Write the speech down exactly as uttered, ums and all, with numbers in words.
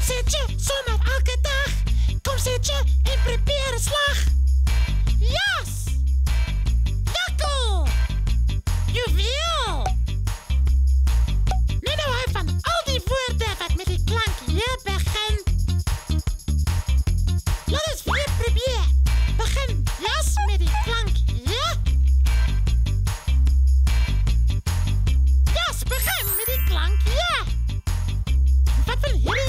zit je zomaar elke dag? Kom zit je en probeer een slag. Jas! Jakkel! Juweel! Neno houdt van al die woorden wat met die klank je begint. Laat eens weer proberen. Begin jas met die klank je. Jas, begin met die klank je. Wat wil jullie